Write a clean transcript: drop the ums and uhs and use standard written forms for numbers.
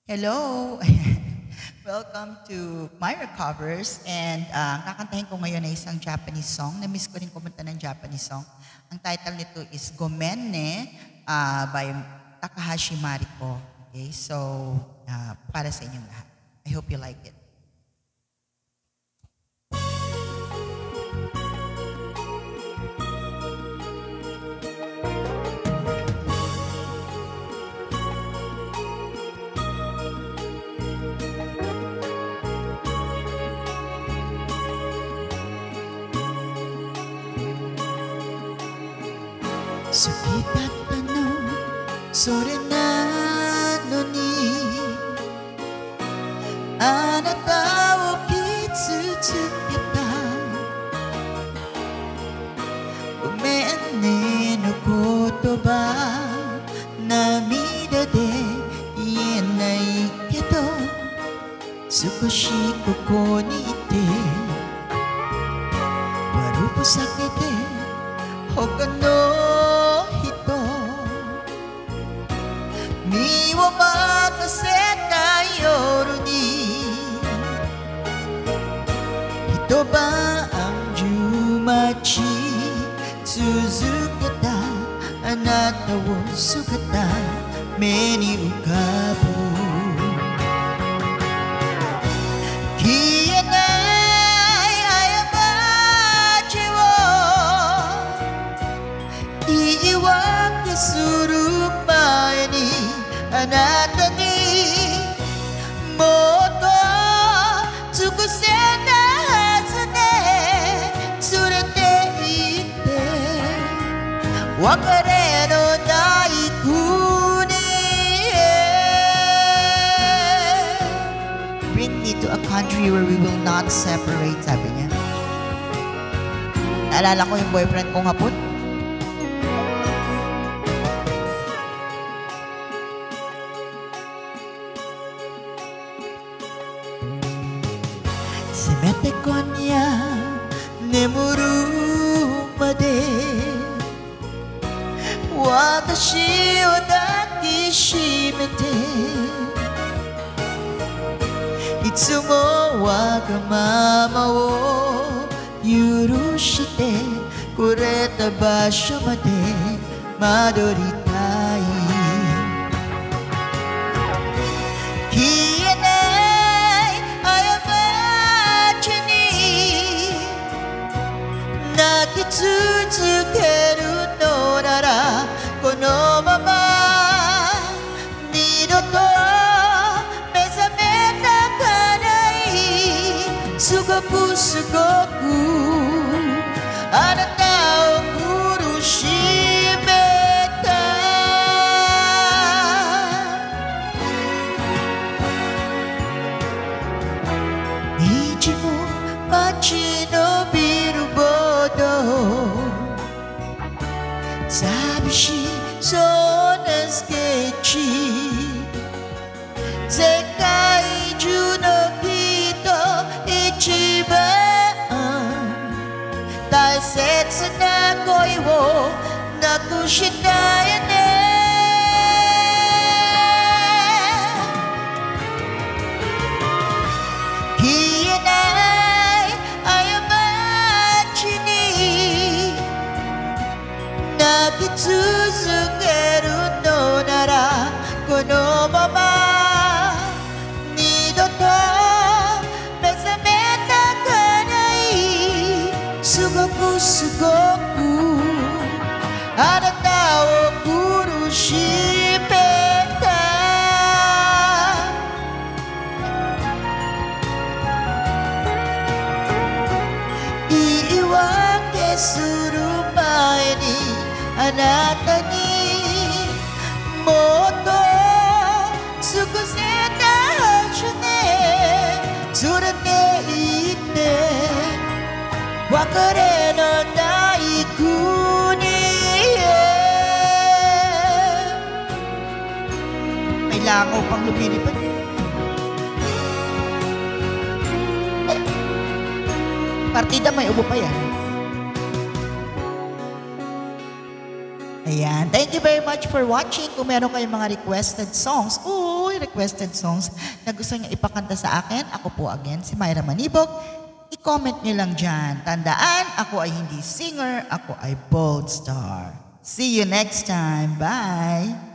Hello! Welcome to Myra Covers and kakantahin ko ngayon ay isang Japanese song. Na-miss ko rin kumanta ng Japanese song. Ang title nito is Gomenne by Takahashi Mariko. Okay, so para sa inyong lahat. I hope you like it. Sweet at tanong, それなのにあなたを傷つけたごめんねの言葉涙で言えないけど少しここにいて悪ふざけて他の身を任せた夜に一晩中待ち続けたあなたを姿目に浮かぶ消えない過ちを言い訳する前にあなたにもっと尽くせたはずね連れて行って別れのない国へ Bring me to a country where we will not separate, sabi niya. Naalala ko yung boyfriend kong hapon.せめて今夜眠るまで私を抱きしめていつもわがままを許してくれた場所まで戻りたい消えない過ちに泣き続けるのならこのまま二度と目覚めたかないすごくすごくあなたを苦しめた虹も待ちのビルボード寂しそうなスケッチ世界中のきっと一番大切な恋をなくしたよね消えない過ちに泣き続けるのならこのまま二度と目覚めたかないすごくすごくあなたを苦しめた言い訳する前にあなたにもっと尽くせたはずね連れて行って別れのない国へmay langaw pang lumilipad partida may ubo pa yan. Ayan. Thank you very much for watching. Kung meron kayong mga requested songs, uy, requested songs na gusto niyo ipakanta sa akin. Ako po again, si Myra Manibog. I-comment niyo lang dyan. Tandaan, ako ay hindi singer, ako ay bold star. See you next time. Bye!